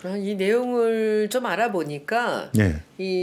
이 내용을 좀 알아보니까 네.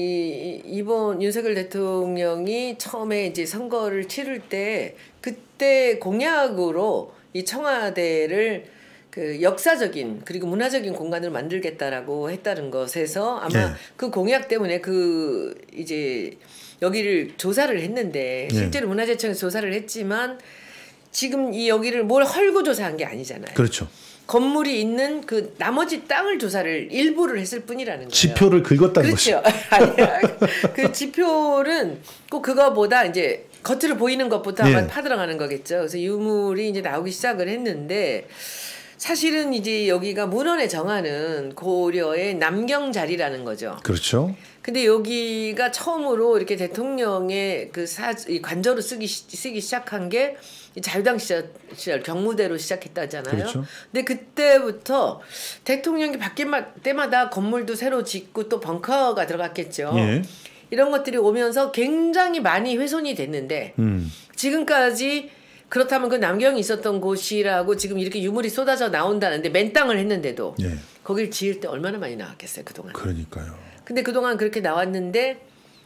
이번 윤석열 대통령이 처음에 이제 선거를 치를 때 그때 공약으로 이 청와대를 그 역사적인 그리고 문화적인 공간을 만들겠다라고 했다는 것에서 아마 네. 그 공약 때문에 그 이제 여기를 조사를 했는데 실제로 문화재청에서 조사를 했지만 지금 이 여기를 뭘 헐고 조사한 게 아니잖아요. 그렇죠. 건물이 있는 그 나머지 땅을 조사를 일부를 했을 뿐이라는 거예요. 지표를 긁었다는 거죠. 그렇죠. 아니야. 그 지표는 꼭 그거보다 이제 겉으로 보이는 것부터 아마 파들어가는 거겠죠. 그래서 유물이 이제 나오기 시작을 했는데 사실은 이제 여기가 문헌에 정하는 고려의 남경 자리라는 거죠. 그렇죠. 근데 여기가 처음으로 이렇게 대통령의 그 관저로 쓰기 시작한 게 자유당 시절 경무대로 시작했다잖아요. 그렇죠. 근데 그때부터 대통령이 바뀔 때마다 건물도 새로 짓고 또 벙커가 들어갔겠죠. 예. 이런 것들이 오면서 굉장히 많이 훼손이 됐는데 지금까지 그렇다면 그 남경이 있었던 곳이라고 지금 이렇게 유물이 쏟아져 나온다는데 맨 땅을 했는데도 거길 지을 때 얼마나 많이 나왔겠어요 그동안. 그러니까요. 근데 그동안 그렇게 나왔는데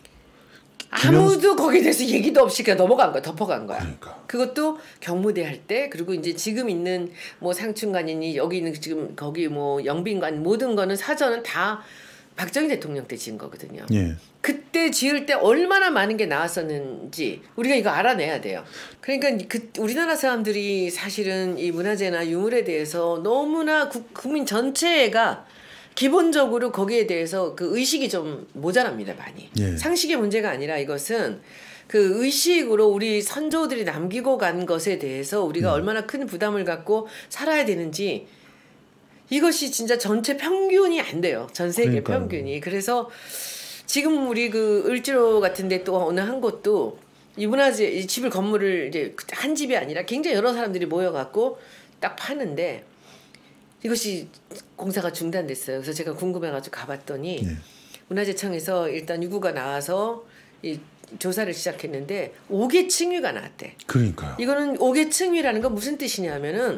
아무도 거기에 대해서 얘기도 없이 그냥 넘어간 거야. 덮어간 거야. 그러니까. 그것도 경무대 할 때 그리고 이제 지금 있는 뭐 상춘관이니 여기 있는 지금 거기 뭐 영빈관 모든 거는 사전은 다 박정희 대통령 때 지은 거거든요. 예. 그때 지을 때 얼마나 많은 게 나왔었는지 우리가 이거 알아내야 돼요. 그러니까 우리나라 사람들이 사실은 이 문화재나 유물에 대해서 너무나 국민 전체가 기본적으로 거기에 대해서 그 의식이 좀 모자랍니다, 많이. 상식의 문제가 아니라 이것은 그 의식으로 우리 선조들이 남기고 간 것에 대해서 우리가 얼마나 큰 부담을 갖고 살아야 되는지 이것이 진짜 전체 평균이 안 돼요. 전 세계 평균이. 그래서 지금 우리 그 을지로 같은데 또 어느 한 곳도 이 문화재 이 집을 건물을 이제 한 집이 아니라 굉장히 여러 사람들이 모여갖고 딱 파는데 이것이 공사가 중단됐어요. 그래서 제가 궁금해가지고 가봤더니 문화재청에서 일단 유구가 나와서 이 조사를 시작했는데 5개 층위가 나왔대. 그러니까요. 이거는 5개 층위라는 건 무슨 뜻이냐면은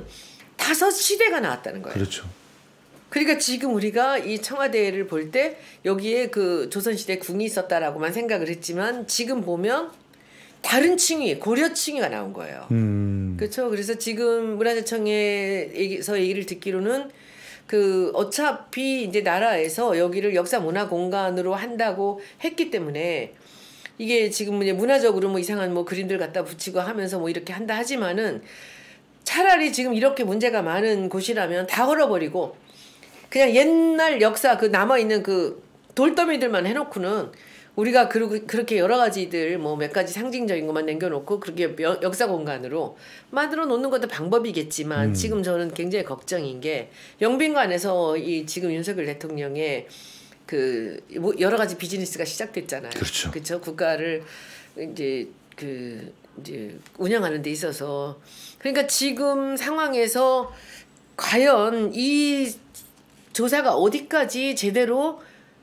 5시대가 나왔다는 거예요. 그렇죠. 그러니까 지금 우리가 이 청와대를 볼 때 여기에 그 조선시대 궁이 있었다라고만 생각을 했지만 지금 보면 다른 층위, 고려 층위가 나온 거예요. 그렇죠. 그래서 지금 문화재청에서 얘기를 듣기로는 그 어차피 이제 나라에서 여기를 역사 문화 공간으로 한다고 했기 때문에 이게 지금 이제 문화적으로 뭐 이상한 뭐 그림들 갖다 붙이고 하면서 뭐 이렇게 한다 하지만은 차라리 지금 이렇게 문제가 많은 곳이라면 다 걸어버리고 그냥 옛날 역사 그 남아있는 그 돌더미들만 해놓고는 우리가 그렇게 여러 가지들 뭐 몇 가지 상징적인 것만 남겨놓고 그렇게 역사 공간으로 만들어 놓는 것도 방법이겠지만 지금 저는 굉장히 걱정인 게 영빈관에서 이 지금 윤석열 대통령의 그 뭐 여러 가지 비즈니스가 시작됐잖아요. 그렇죠. 그렇죠. 국가를 이제 이제 운영하는 데 있어서 그러니까 지금 상황에서 과연 이 조사가 어디까지 제대로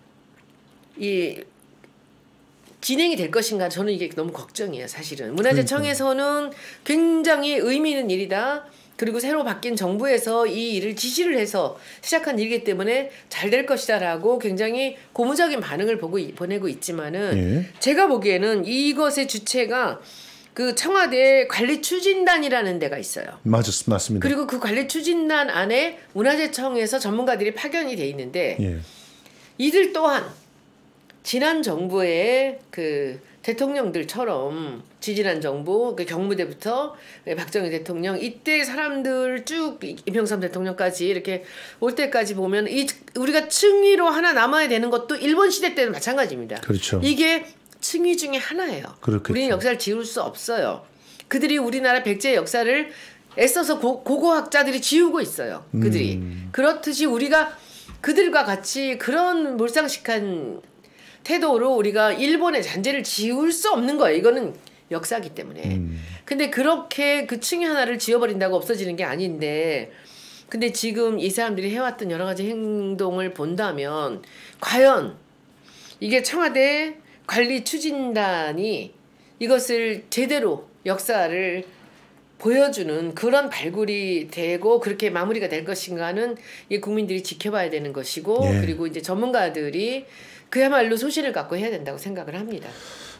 진행이 될 것인가 저는 이게 너무 걱정이에요. 사실은 문화재청에서는 굉장히 의미 있는 일이다. 그리고 새로 바뀐 정부에서 이 일을 지시를 해서 시작한 일이기 때문에 잘 될 것이다라고 굉장히 고무적인 반응을 보내고 있지만은 제가 보기에는 이것의 주체가 그 청와대 관리추진단이라는 데가 있어요. 맞습니다. 그리고 그 관리추진단 안에 문화재청에서 전문가들이 파견이 돼 있는데 이들 또한 지난 정부의 그 대통령들처럼 지지난 정부 그 경무대부터 박정희 대통령 이때 사람들 쭉 임명삼 대통령까지 이렇게 올 때까지 보면 우리가 층위로 하나 남아야 되는 것도 일본 시대 때는 마찬가지입니다. 그렇죠. 이게 층위 중에 하나예요. 그렇겠죠. 우리는 역사를 지울 수 없어요. 그들이 우리나라 백제의 역사를 애써서 고고학자들이 지우고 있어요. 그들이. 그렇듯이 우리가 그들과 같이 그런 몰상식한 태도로 우리가 일본의 잔재를 지울 수 없는 거예요. 이거는 역사기 때문에. 근데 그렇게 그 층위 하나를 지워버린다고 없어지는 게 아닌데 근데 지금 이 사람들이 해왔던 여러 가지 행동을 본다면 과연 이게 청와대 관리추진단이 이것을 제대로 역사를 보여주는 그런 발굴이 되고 그렇게 마무리가 될 것인가는 이 국민들이 지켜봐야 되는 것이고 예. 그리고 이제 전문가들이 그야말로 소신을 갖고 해야 된다고 생각을 합니다.